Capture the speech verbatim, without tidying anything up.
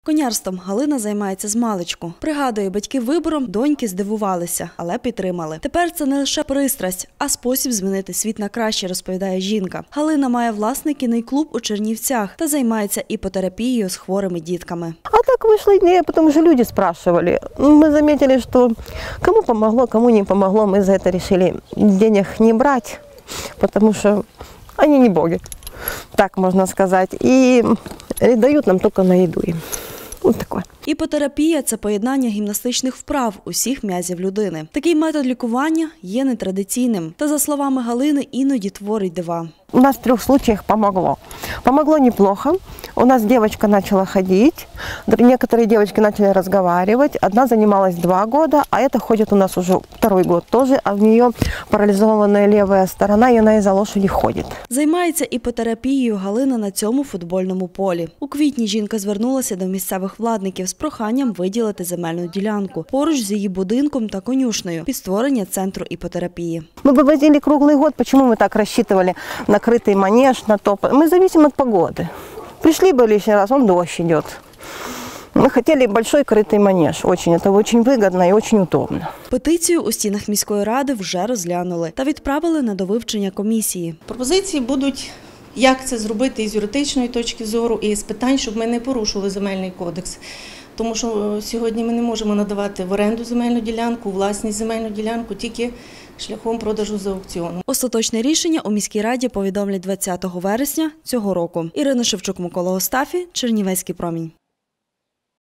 Конярством Галина займається змалечку. Пригадує, батьки вибором доньки здивувалися, але підтримали. Тепер це не лише пристрасть, а спосіб змінити світ на краще, розповідає жінка. Галина має власний кінний клуб у Чернівцях та займається іпотерапією з хворими дітками. А так вийшла ідея, тому що люди спрашивали. Ми помітили, що кому помогло, кому не помогло, ми за це вирішили денег не брати, тому що вони не боги, так можна сказати, і дають нам тільки на їду. Ось таке. Іпотерапія – це поєднання гімнастичних вправ усіх м'язів людини. Такий метод лікування є нетрадиційним. Та, за словами Галини, іноді творить дива. У нас в трех случаях помогло. Помогло неплохо. У нас девочка начала ходить, некоторые девочки начали разговаривать. Одна занималась два года, а эта ходит у нас уже второй год тоже, а в нее парализованная левая сторона, и она из-за лошади ходит. Займається іпотерапією Галина на цьому футбольному полі. У квітні жінка звернулася до місцевих владників з проханням виділити земельну ділянку поруч з її будинком та конюшнею під створення центру іпотерапії. Мы бы возили круглый год, почему мы так рассчитывали на крытый манеж, на то? Мы зависим от погоды. Пришли бы лишний раз, он дождь идет. Мы хотели большой крытый манеж. Очень, это очень выгодно и очень удобно. Петицію у стінах міської ради вже розглянули та відправили на довивчення комісії. Пропозиції будуть, як це зробити із юридичної точки зору, і з питань, щоб ми не порушили земельний кодекс. Тому що сьогодні ми не можемо надавати в оренду земельну ділянку, у власність земельну ділянку тільки шляхом продажу за аукціоном. Остаточне рішення у міській раді повідомлять двадцятого вересня цього року. Ірина Шевчук, Микола Остафій, Чернівецький промінь.